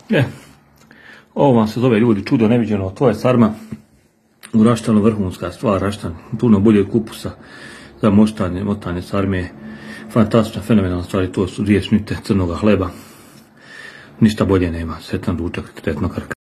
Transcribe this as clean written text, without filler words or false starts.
Ovo vam se zove, ljudi, čudo neviđeno. To je sarma u raštanu, vrhunska stvar. Raštan puno bolje od kupusa za motanje sarme. Fantastična, fenomenalna stvar. To su 2 šnite crnoga hleba. Ništa bolje nema. Sretan ručak, tretno krka.